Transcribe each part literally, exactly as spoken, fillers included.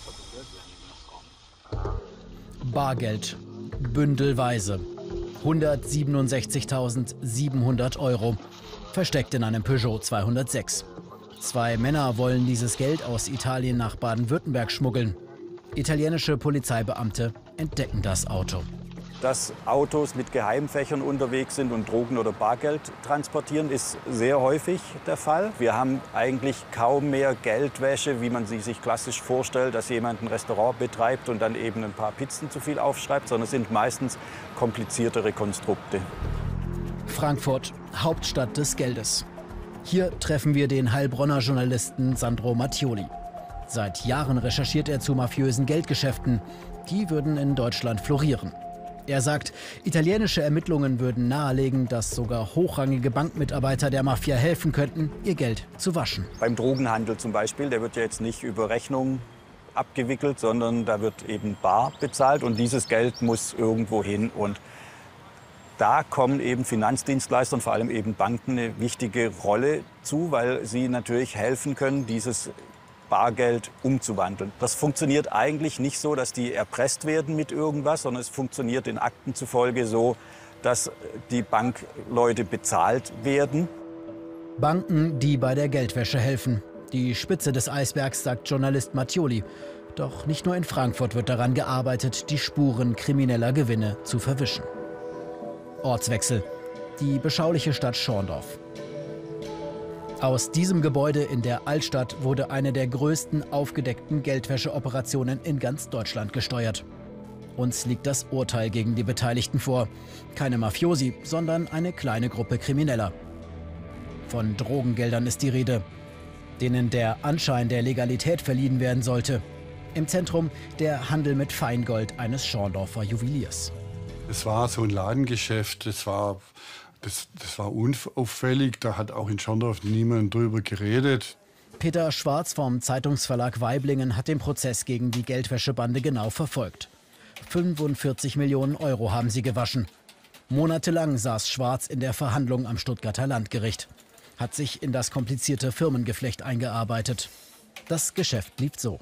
Bargeld, bündelweise, hundertsiebenundsechzigtausendsiebenhundert Euro, versteckt in einem Peugeot zweihundertsechs. Zwei Männer wollen dieses Geld aus Italien nach Baden-Württemberg schmuggeln. Italienische Polizeibeamte entdecken das Auto. Dass Autos mit Geheimfächern unterwegs sind und Drogen oder Bargeld transportieren, ist sehr häufig der Fall. Wir haben eigentlich kaum mehr Geldwäsche, wie man sie sich klassisch vorstellt, dass jemand ein Restaurant betreibt und dann eben ein paar Pizzen zu viel aufschreibt, sondern es sind meistens kompliziertere Konstrukte. Frankfurt, Hauptstadt des Geldes. Hier treffen wir den Heilbronner Journalisten Sandro Mattioli. Seit Jahren recherchiert er zu mafiösen Geldgeschäften. Die würden in Deutschland florieren. Er sagt, italienische Ermittlungen würden nahelegen, dass sogar hochrangige Bankmitarbeiter der Mafia helfen könnten, ihr Geld zu waschen. Beim Drogenhandel zum Beispiel, der wird ja jetzt nicht über Rechnung abgewickelt, sondern da wird eben bar bezahlt und dieses Geld muss irgendwo hin. Und da kommen eben Finanzdienstleister und vor allem eben Banken eine wichtige Rolle zu, weil sie natürlich helfen können, dieses Bargeld umzuwandeln. Das funktioniert eigentlich nicht so, dass die erpresst werden mit irgendwas, sondern es funktioniert den Akten zufolge so, dass die Bankleute bezahlt werden. Banken, die bei der Geldwäsche helfen. Die Spitze des Eisbergs, sagt Journalist Mattioli. Doch nicht nur in Frankfurt wird daran gearbeitet, die Spuren krimineller Gewinne zu verwischen. Ortswechsel. Die beschauliche Stadt Schorndorf. Aus diesem Gebäude in der Altstadt wurde eine der größten aufgedeckten Geldwäscheoperationen in ganz Deutschland gesteuert. Uns liegt das Urteil gegen die Beteiligten vor. Keine Mafiosi, sondern eine kleine Gruppe Krimineller. Von Drogengeldern ist die Rede, denen der Anschein der Legalität verliehen werden sollte. Im Zentrum der Handel mit Feingold eines Schorndorfer Juweliers. Es war so ein Ladengeschäft, das war... Das, das war unauffällig, da hat auch in Schorndorf niemand drüber geredet. Peter Schwarz vom Zeitungsverlag Waiblingen hat den Prozess gegen die Geldwäschebande genau verfolgt. fünfundvierzig Millionen Euro haben sie gewaschen. Monatelang saß Schwarz in der Verhandlung am Stuttgarter Landgericht. Hat sich in das komplizierte Firmengeflecht eingearbeitet. Das Geschäft lief so.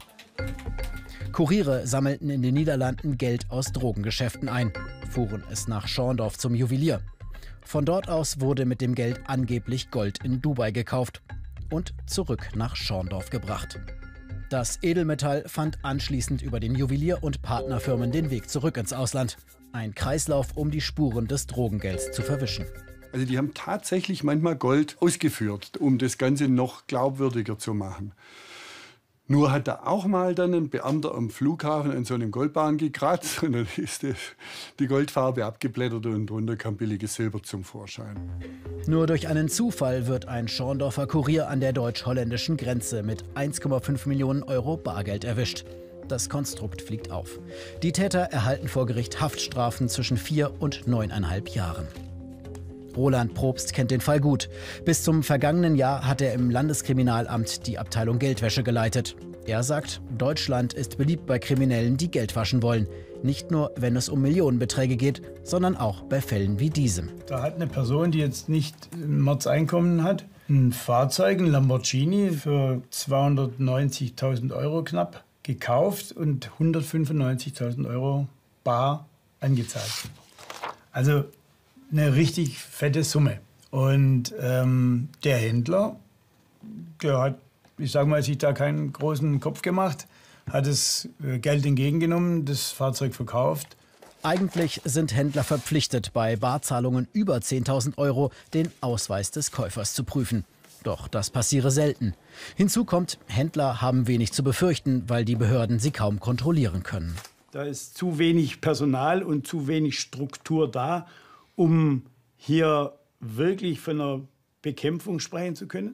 Kuriere sammelten in den Niederlanden Geld aus Drogengeschäften ein, fuhren es nach Schorndorf zum Juwelier. Von dort aus wurde mit dem Geld angeblich Gold in Dubai gekauft und zurück nach Schorndorf gebracht. Das Edelmetall fand anschließend über den Juwelier und Partnerfirmen den Weg zurück ins Ausland. Ein Kreislauf, um die Spuren des Drogengelds zu verwischen. Also die haben tatsächlich manchmal Gold ausgeführt, um das Ganze noch glaubwürdiger zu machen. Nur hat da auch mal dann ein Beamter am Flughafen an so einem Goldbarren gekratzt und dann ist das, die Goldfarbe abgeblättert und drunter kam billiges Silber zum Vorschein. Nur durch einen Zufall wird ein Schorndorfer Kurier an der deutsch-holländischen Grenze mit eins Komma fünf Millionen Euro Bargeld erwischt. Das Konstrukt fliegt auf. Die Täter erhalten vor Gericht Haftstrafen zwischen vier und neuneinhalb Jahren. Roland Probst kennt den Fall gut. Bis zum vergangenen Jahr hat er im Landeskriminalamt die Abteilung Geldwäsche geleitet. Er sagt, Deutschland ist beliebt bei Kriminellen, die Geld waschen wollen. Nicht nur, wenn es um Millionenbeträge geht, sondern auch bei Fällen wie diesem. Da hat eine Person, die jetzt nicht ein Mordseinkommen hat, ein Fahrzeug, ein Lamborghini für zweihundertneunzigtausend Euro knapp gekauft und hundertfünfundneunzigtausend Euro bar angezahlt. Also eine richtig fette Summe. Und ähm, der Händler, der hat, ich sage mal, sich da keinen großen Kopf gemacht, hat das Geld entgegengenommen, das Fahrzeug verkauft. Eigentlich sind Händler verpflichtet, bei Barzahlungen über zehntausend Euro den Ausweis des Käufers zu prüfen. Doch das passiere selten. Hinzu kommt, Händler haben wenig zu befürchten, weil die Behörden sie kaum kontrollieren können. Da ist zu wenig Personal und zu wenig Struktur da, um hier wirklich von einer Bekämpfung sprechen zu können.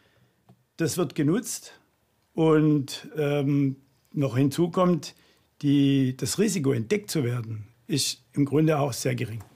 Das wird genutzt und ähm, noch hinzu kommt, die, das Risiko, entdeckt zu werden, ist im Grunde auch sehr gering.